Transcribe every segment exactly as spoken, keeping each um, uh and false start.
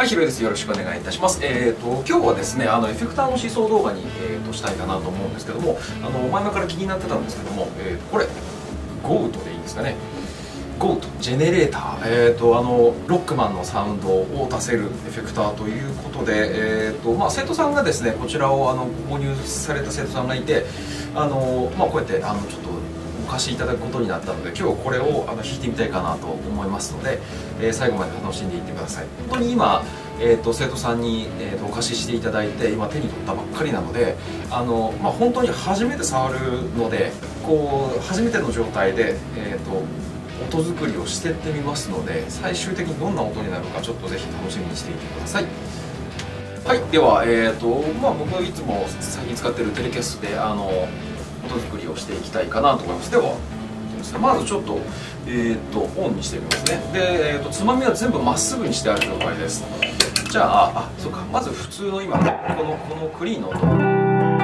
ひろです。よろしくお願いいたします。えっ、ー、と今日はですね、あのエフェクターの思想動画に、えー、としたいかなと思うんですけども、あの前々から気になってたんですけども、えー、これゴートでいいんですかね。ゴートジェネレーター、えー、とあのロックマンのサウンドを出せるエフェクターということで、えーとまあ、生徒さんがですねこちらをあの購入された生徒さんがいて、あの、まあ、こうやってあのちょっとお貸しいただくことになったので、今日これをあの弾いてみたいかなと思いますので、えー、最後まで楽しんでいってください。本当に今、えー、と生徒さんに、えー、とお貸ししていただいて今手に取ったばっかりなので、あの、まあ、本当に初めて触るので、こう初めての状態で、えー、と音作りをしていってみますので、最終的にどんな音になるかちょっとぜひ楽しみにしていてください。はい、では、えーとまあ、僕はいつも最近使っているテレキャスであの音作りをしていきたいかなと思います。ではまずちょっと,、えー、とオンにしてみますね。で、えー、とつまみは全部まっすぐにしてある状態です。じゃあ、あ、そうか、まず普通の今このこのクリーンの音、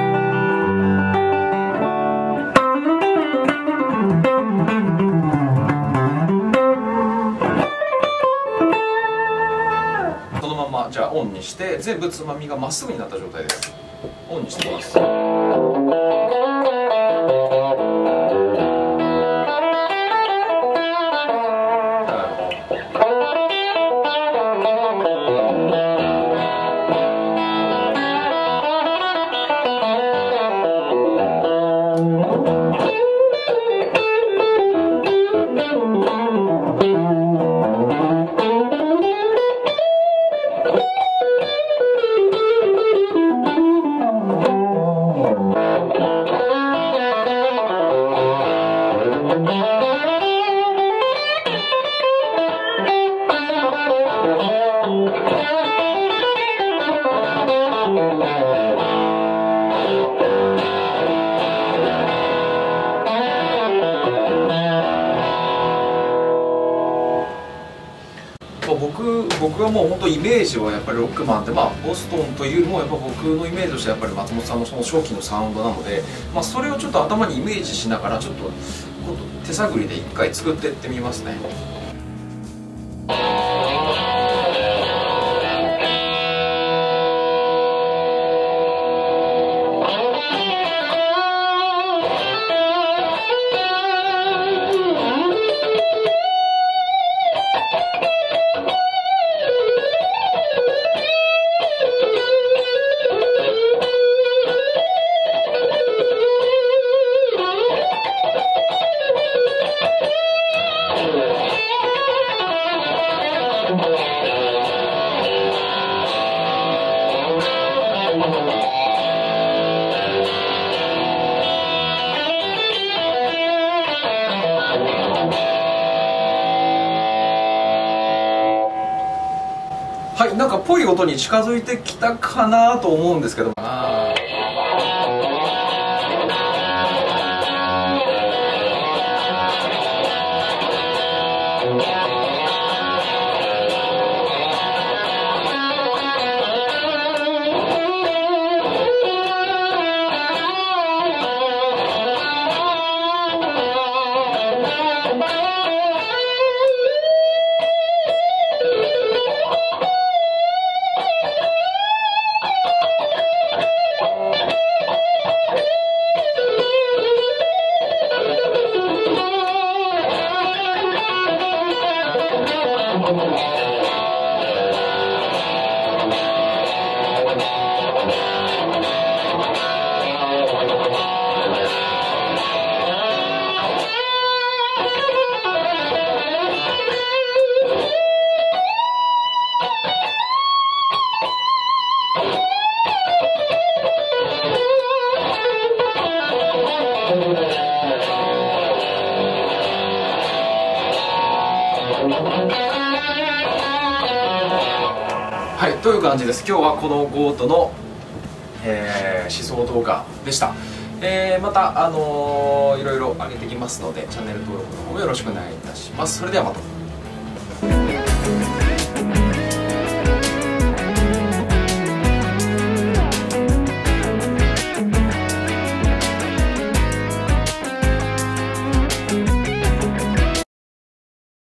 このままじゃあオンにして全部つまみがまっすぐになった状態です。オンにしてみます。僕, 僕はもう本当イメージはやっぱりロックマンって、まあ、ボストンというよりもやっぱ僕のイメージとしてはやっぱり松本さんのその初期のサウンドなので、まあ、それをちょっと頭にイメージしながらちょっと手探りで一回作っていってみますね。はい、なんかぽい音に近づいてきたかなと思うんですけど、あはい、という感じです。今日はこのゴートの、えー、思想動画でした。えー、また、あのー、いろいろ上げてきますのでチャンネル登録の方もよろしくお願いいたします。それではまた。